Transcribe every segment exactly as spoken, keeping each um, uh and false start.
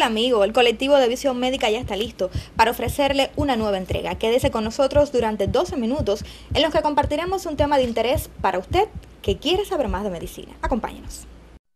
Hola amigo, el colectivo de Visión Médica ya está listo para ofrecerle una nueva entrega. Quédese con nosotros durante doce minutos en los que compartiremos un tema de interés para usted que quiere saber más de medicina. Acompáñenos.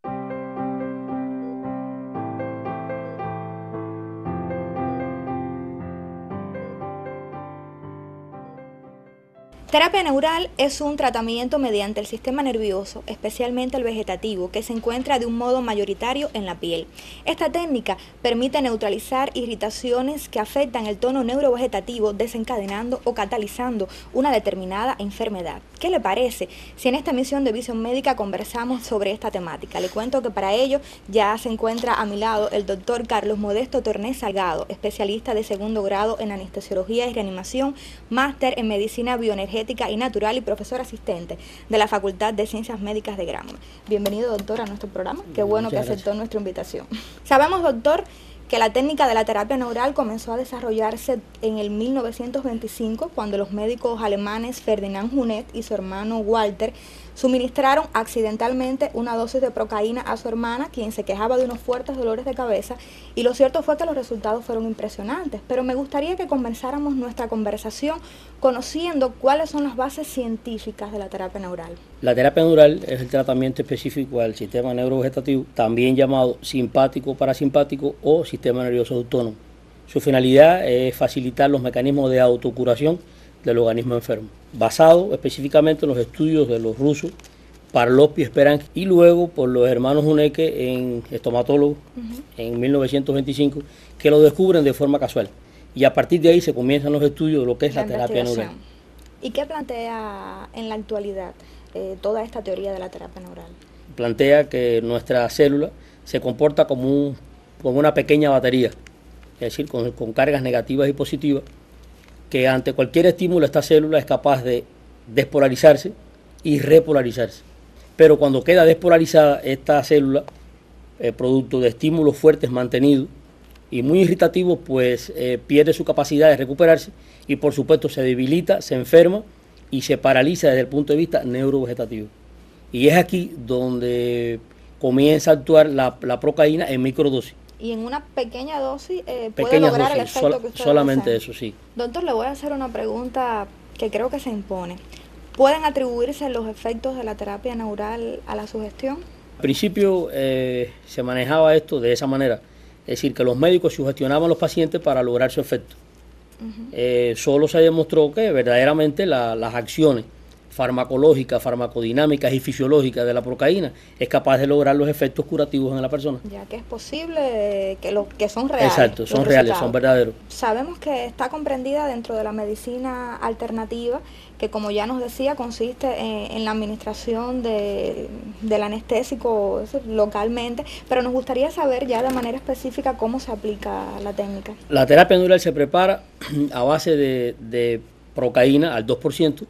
Terapia neural es un tratamiento mediante el sistema nervioso, especialmente el vegetativo, que se encuentra de un modo mayoritario en la piel. Esta técnica permite neutralizar irritaciones que afectan el tono neurovegetativo, desencadenando o catalizando una determinada enfermedad. ¿Qué le parece si en esta emisión de Visión Médica conversamos sobre esta temática? Le cuento que para ello ya se encuentra a mi lado el doctor Carlos Modesto Tornés Salgado, especialista de segundo grado en anestesiología y reanimación, máster en medicina bioenergética y natural y profesor asistente de la Facultad de Ciencias Médicas de Granma. Bienvenido, doctor, a nuestro programa. Qué bueno Muchas que aceptó gracias. nuestra invitación. Sabemos, doctor, que la técnica de la terapia neural comenzó a desarrollarse en el mil novecientos veinticinco, cuando los médicos alemanes Ferdinand Hunet y su hermano Walter suministraron accidentalmente una dosis de procaína a su hermana, quien se quejaba de unos fuertes dolores de cabeza, y lo cierto fue que los resultados fueron impresionantes. Pero me gustaría que comenzáramos nuestra conversación conociendo cuáles son las bases científicas de la terapia neural. La terapia neural es el tratamiento específico al sistema neurovegetativo, también llamado simpático parasimpático o sistema nervioso autónomo. Su finalidad es facilitar los mecanismos de autocuración del organismo enfermo, basado específicamente en los estudios de los rusos Parlov y Speransky, y luego por los hermanos Huneke, en estomatólogos, uh-huh. en mil novecientos veinticinco, que lo descubren de forma casual. Y a partir de ahí se comienzan los estudios de lo que es la, la terapia neural. ¿Y qué plantea en la actualidad eh, toda esta teoría de la terapia neural? Plantea que nuestra célula se comporta como, un, como una pequeña batería, es decir, con, con cargas negativas y positivas, que ante cualquier estímulo esta célula es capaz de despolarizarse y repolarizarse. Pero cuando queda despolarizada esta célula, eh, producto de estímulos fuertes mantenidos y muy irritativos, pues eh, pierde su capacidad de recuperarse y por supuesto se debilita, se enferma y se paraliza desde el punto de vista neurovegetativo. Y es aquí donde comienza a actuar la, la procaína en microdosis. Y en una pequeña dosis eh, puede Pequeñas lograr dosis, el efecto sol, que usted solamente desea. eso, sí. Doctor, le voy a hacer una pregunta que creo que se impone. ¿Pueden atribuirse los efectos de la terapia neural a la sugestión? Al principio eh, se manejaba esto de esa manera, es decir, que los médicos sugestionaban a los pacientes para lograr su efecto. Uh-huh. eh, solo se demostró que verdaderamente la, las acciones farmacológicas, farmacodinámicas y fisiológicas de la procaína es capaz de lograr los efectos curativos en la persona. Ya que es posible que, lo, que son reales. Exacto, son reales, son verdaderos. Sabemos que está comprendida dentro de la medicina alternativa, que como ya nos decía, consiste en, en la administración de, del anestésico localmente, pero nos gustaría saber ya de manera específica cómo se aplica la técnica. La terapia neural se prepara a base de, de procaína al dos por ciento,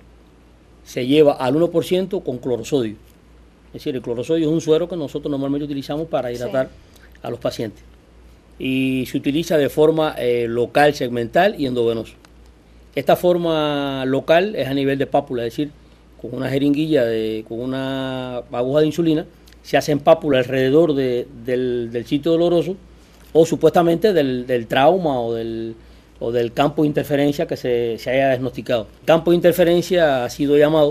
se lleva al uno por ciento con clorosodio. Es decir, el clorosodio es un suero que nosotros normalmente utilizamos para hidratar sí. a los pacientes. Y se utiliza de forma eh, local, segmental y endovenosa. Esta forma local es a nivel de pápula, es decir, con una jeringuilla, de, con una aguja de insulina, se hacen pápula alrededor de, del, del sitio doloroso o supuestamente del, del trauma o del... o del campo de interferencia que se, se haya diagnosticado. Campo de interferencia ha sido llamado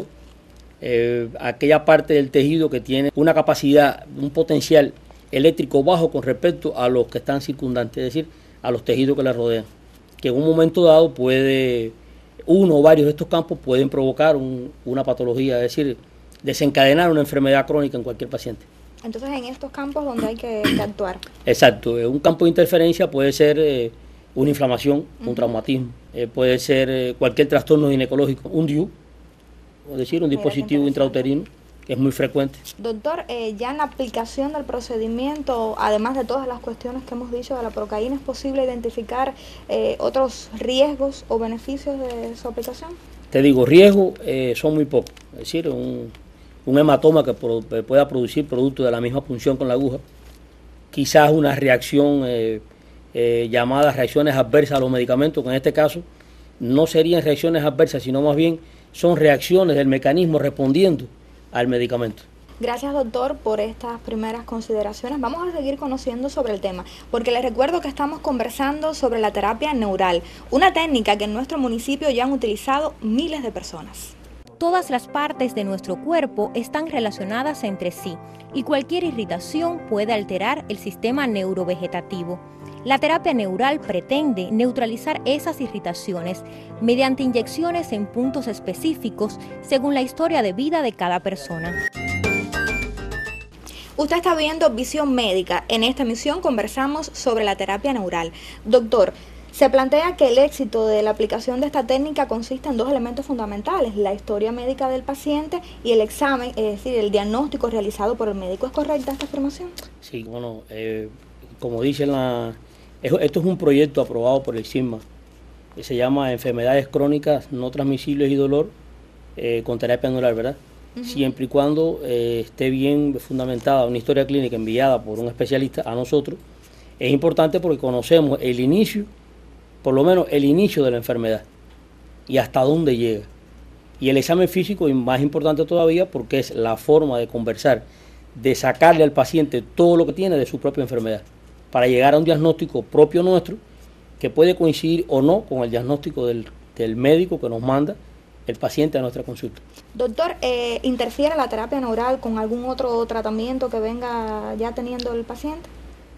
eh, aquella parte del tejido que tiene una capacidad, un potencial eléctrico bajo con respecto a los que están circundantes, es decir, a los tejidos que la rodean, que en un momento dado puede, uno o varios de estos campos pueden provocar un, una patología, es decir, desencadenar una enfermedad crónica en cualquier paciente. Entonces, en estos campos donde hay que, que actuar. Exacto, un campo de interferencia puede ser eh, una inflamación, uh-huh. un traumatismo, eh, puede ser eh, cualquier trastorno ginecológico, un D I U, es decir, un dispositivo intrauterino, que es muy frecuente. Doctor, eh, ya en la aplicación del procedimiento, además de todas las cuestiones que hemos dicho de la procaína, ¿es posible identificar eh, otros riesgos o beneficios de su aplicación? Te digo, riesgos eh, son muy pocos, es decir, un, un hematoma que pro, pueda producir producto de la misma punción con la aguja, quizás una reacción eh, Eh, llamadas reacciones adversas a los medicamentos, que en este caso no serían reacciones adversas, sino más bien son reacciones del mecanismo respondiendo al medicamento. Gracias, doctor, por estas primeras consideraciones. Vamos a seguir conociendo sobre el tema, porque les recuerdo que estamos conversando sobre la terapia neural, una técnica que en nuestro municipio ya han utilizado miles de personas. Todas las partes de nuestro cuerpo están relacionadas entre sí y cualquier irritación puede alterar el sistema neurovegetativo. La terapia neural pretende neutralizar esas irritaciones mediante inyecciones en puntos específicos según la historia de vida de cada persona. Usted está viendo Visión Médica. En esta emisión conversamos sobre la terapia neural. Doctor, se plantea que el éxito de la aplicación de esta técnica consiste en dos elementos fundamentales: la historia médica del paciente y el examen, es decir, el diagnóstico realizado por el médico. ¿Es correcta esta afirmación? Sí, bueno, eh, como dicen la... Esto es un proyecto aprobado por el SIGMA, que se llama Enfermedades Crónicas No Transmisibles y Dolor eh, con Terapia Neural, ¿verdad? Uh-huh. Siempre y cuando eh, esté bien fundamentada una historia clínica enviada por un especialista a nosotros. Es importante porque conocemos el inicio, por lo menos el inicio de la enfermedad y hasta dónde llega. Y el examen físico es más importante todavía porque es la forma de conversar, de sacarle al paciente todo lo que tiene de su propia enfermedad, para llegar a un diagnóstico propio nuestro que puede coincidir o no con el diagnóstico del, del médico que nos manda el paciente a nuestra consulta. Doctor, eh, ¿interfiere la terapia neural con algún otro tratamiento que venga ya teniendo el paciente?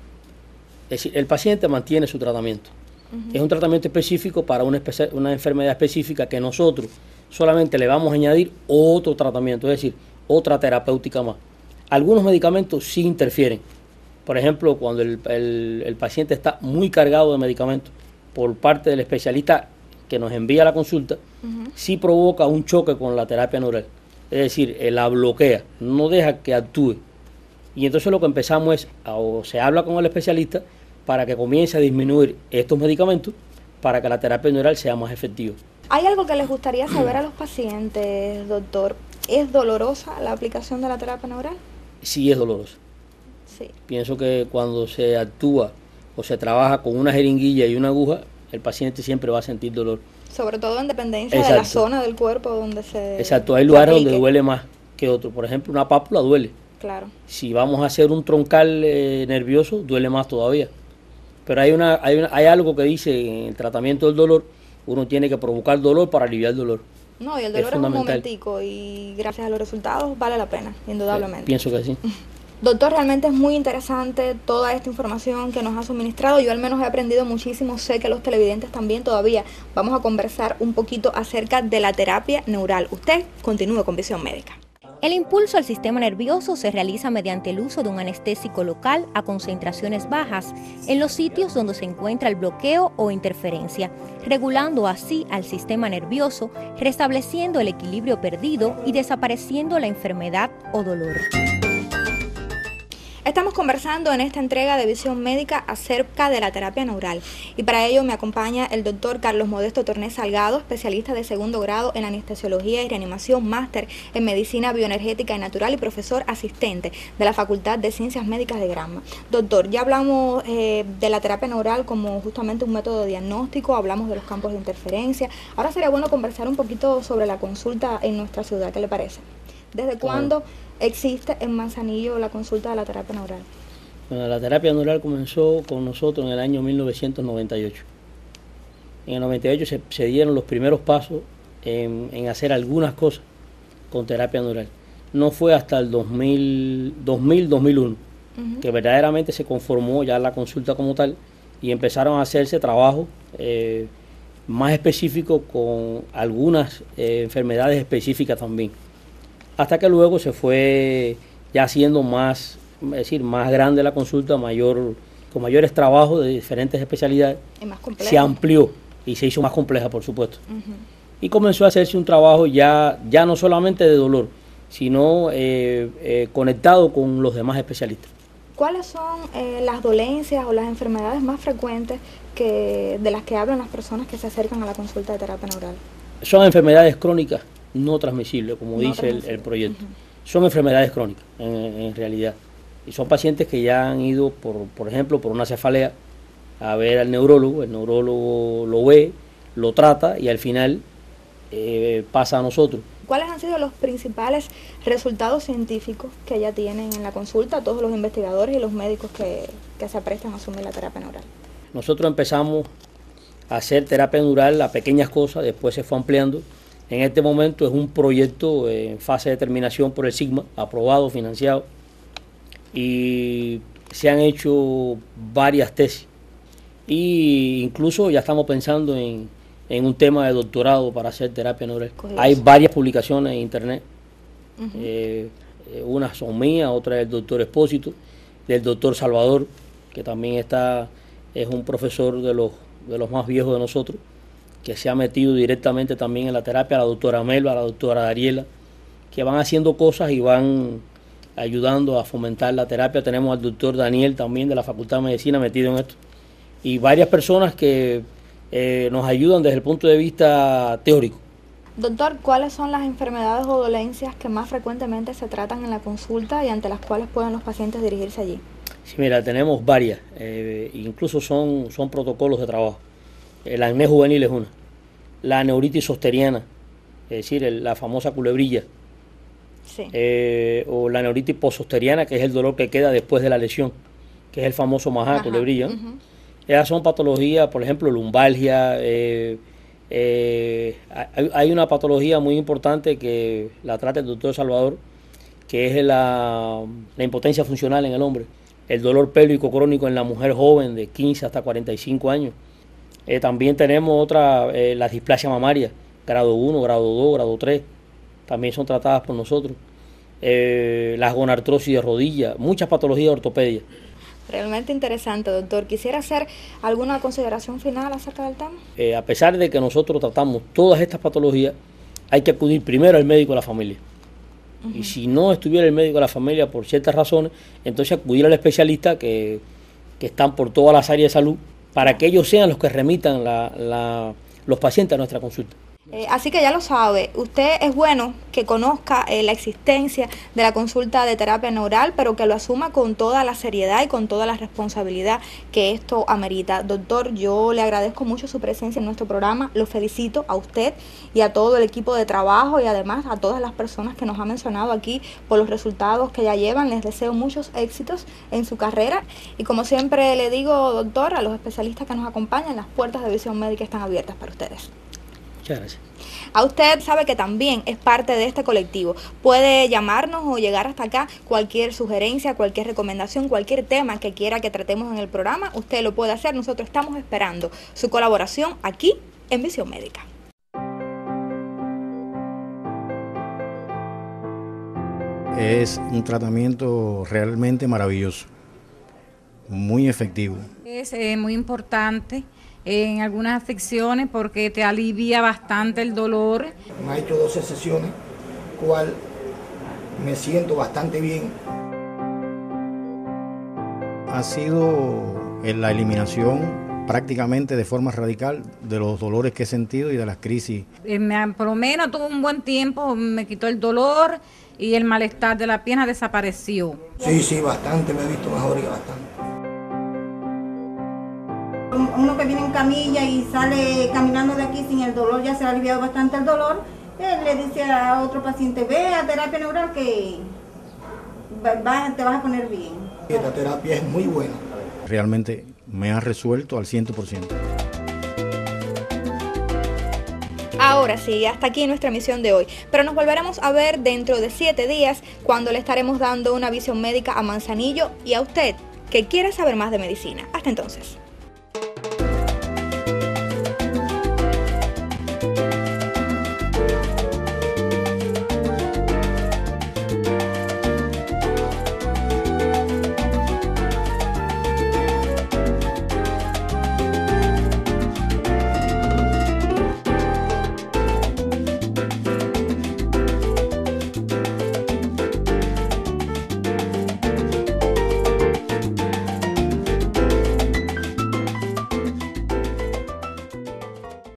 Es decir, el paciente mantiene su tratamiento. Uh-huh. Es un tratamiento específico para una, una enfermedad específica que nosotros solamente le vamos a añadir otro tratamiento, es decir, otra terapéutica más. Algunos medicamentos sí interfieren. Por ejemplo, cuando el, el, el paciente está muy cargado de medicamentos por parte del especialista que nos envía la consulta, uh-huh, sí provoca un choque con la terapia neural. Es decir, eh, la bloquea, no deja que actúe. Y entonces lo que empezamos es, o se habla con el especialista para que comience a disminuir estos medicamentos para que la terapia neural sea más efectiva. ¿Hay algo que les gustaría saber a los pacientes, doctor? ¿Es dolorosa la aplicación de la terapia neural? Sí, es dolorosa. Sí. Pienso que cuando se actúa o se trabaja con una jeringuilla y una aguja, el paciente siempre va a sentir dolor. Sobre todo en dependencia Exacto. de la zona del cuerpo donde se Exacto, hay lugares donde duele más que otros. Por ejemplo, una pápula duele. Claro. Si vamos a hacer un troncal eh, nervioso, duele más todavía. Pero hay, una, hay, una, hay algo que dice en el tratamiento del dolor, uno tiene que provocar dolor para aliviar el dolor. No, y el dolor es, es un momentico y gracias a los resultados vale la pena, indudablemente. Eh, pienso que sí. Doctor, realmente es muy interesante toda esta información que nos ha suministrado. Yo al menos he aprendido muchísimo, sé que los televidentes también. Todavía vamos a conversar un poquito acerca de la terapia neural. Usted continúe con Visión Médica. El impulso al sistema nervioso se realiza mediante el uso de un anestésico local a concentraciones bajas en los sitios donde se encuentra el bloqueo o interferencia, regulando así al sistema nervioso, restableciendo el equilibrio perdido y desapareciendo la enfermedad o dolor. Estamos conversando en esta entrega de Visión Médica acerca de la terapia neural y para ello me acompaña el doctor Carlos Modesto Tornés Salgado, especialista de segundo grado en anestesiología y reanimación, máster en medicina bioenergética y natural y profesor asistente de la Facultad de Ciencias Médicas de Granma. Doctor, ya hablamos eh, de la terapia neural como justamente un método de diagnóstico, hablamos de los campos de interferencia. Ahora sería bueno conversar un poquito sobre la consulta en nuestra ciudad, ¿qué le parece? ¿Desde cuándo existe en Manzanillo la consulta de la terapia neural? Bueno, la terapia neural comenzó con nosotros en el año mil novecientos noventa y ocho. En el noventa y ocho se, se dieron los primeros pasos en, en hacer algunas cosas con terapia neural. No fue hasta el dos mil, dos mil, dos mil uno uh-huh. que verdaderamente se conformó ya la consulta como tal y empezaron a hacerse trabajos eh, más específicos con algunas eh, enfermedades específicas también. Hasta que luego se fue ya haciendo más, es decir, más grande la consulta, mayor, con mayores trabajos de diferentes especialidades. Y más compleja. Se amplió y se hizo más compleja, por supuesto. Uh-huh. Y comenzó a hacerse un trabajo ya, ya no solamente de dolor, sino eh, eh, conectado con los demás especialistas. ¿Cuáles son eh, las dolencias o las enfermedades más frecuentes que, de las que hablan las personas que se acercan a la consulta de terapia neural? Son enfermedades crónicas no transmisibles, como no dice el, el proyecto. Uh-huh. Son enfermedades crónicas, en, en realidad. Y son pacientes que ya han ido, por, por ejemplo, por una cefalea, a ver al neurólogo. El neurólogo lo ve, lo trata y al final eh, pasa a nosotros. ¿Cuáles han sido los principales resultados científicos que ya tienen en la consulta todos los investigadores y los médicos que, que se prestan a asumir la terapia neural? Nosotros empezamos a hacer terapia neural a pequeñas cosas, después se fue ampliando. En este momento es un proyecto en fase de terminación por el SIGMA, aprobado, financiado, y se han hecho varias tesis. Y incluso ya estamos pensando en, en un tema de doctorado para hacer terapia neural. Curioso. Hay varias publicaciones en internet, uh-huh. eh, unas son mías, otras del doctor Espósito, del doctor Salvador, que también está, es un profesor de los, de los más viejos de nosotros, que se ha metido directamente también en la terapia, la doctora Melba, la doctora Dariela, que van haciendo cosas y van ayudando a fomentar la terapia. Tenemos al doctor Daniel también de la Facultad de Medicina metido en esto, y varias personas que eh, nos ayudan desde el punto de vista teórico. Doctor, ¿cuáles son las enfermedades o dolencias que más frecuentemente se tratan en la consulta y ante las cuales pueden los pacientes dirigirse allí? Sí, mira, tenemos varias, eh, incluso son, son protocolos de trabajo. El acné juvenil es una, la neuritis zosteriana, es decir, el, la famosa culebrilla, sí. eh, o la neuritis pososteriana, que es el dolor que queda después de la lesión, que es el famoso majá, culebrilla, ¿no? Uh-huh. Esas son patologías, por ejemplo, lumbalgia. Eh, eh, hay, hay una patología muy importante que la trata el doctor Salvador, que es la, la impotencia funcional en el hombre, el dolor pélvico crónico en la mujer joven de quince hasta cuarenta y cinco años. Eh, también tenemos otra, eh, la displasia mamaria, grado uno, grado dos, grado tres, también son tratadas por nosotros. Eh, las gonartrosis de rodilla, muchas patologías de ortopedia. Realmente interesante, doctor. ¿Quisiera hacer alguna consideración final acerca del tema? Eh, a pesar de que nosotros tratamos todas estas patologías, hay que acudir primero al médico de la familia. Uh-huh. Y si no estuviera el médico de la familia por ciertas razones, entonces acudir al especialista que, que están por todas las áreas de salud, para que ellos sean los que remitan la, la, los pacientes a nuestra consulta. Eh, así que ya lo sabe, usted es bueno que conozca eh, la existencia de la consulta de terapia neural, pero que lo asuma con toda la seriedad y con toda la responsabilidad que esto amerita. Doctor, yo le agradezco mucho su presencia en nuestro programa, lo felicito a usted y a todo el equipo de trabajo y además a todas las personas que nos ha mencionado aquí por los resultados que ya llevan. Les deseo muchos éxitos en su carrera y como siempre le digo, doctor, a los especialistas que nos acompañan, las puertas de Visión Médica están abiertas para ustedes. Muchas gracias. A usted sabe que también es parte de este colectivo. Puede llamarnos o llegar hasta acá cualquier sugerencia, cualquier recomendación, cualquier tema que quiera que tratemos en el programa. Usted lo puede hacer. Nosotros estamos esperando su colaboración aquí en Visión Médica. Es un tratamiento realmente maravilloso, muy efectivo. Es eh, muy importante en algunas afecciones porque te alivia bastante el dolor. Me ha hecho doce sesiones, cual me siento bastante bien. Ha sido en la eliminación prácticamente de forma radical de los dolores que he sentido y de las crisis. Eh, me, por lo menos tuvo un buen tiempo, me quitó el dolor y el malestar de la pierna desapareció. Sí, sí, bastante, me he visto mejor y bastante. Uno que viene en camilla y sale caminando de aquí sin el dolor, ya se ha aliviado bastante el dolor, él le dice a otro paciente, ve a terapia neural que va, te vas a poner bien. Esta terapia es muy buena. Realmente me ha resuelto al cien por ciento. Ahora sí, hasta aquí nuestra emisión de hoy, pero nos volveremos a ver dentro de siete días cuando le estaremos dando una visión médica a Manzanillo y a usted que quiere saber más de medicina. Hasta entonces.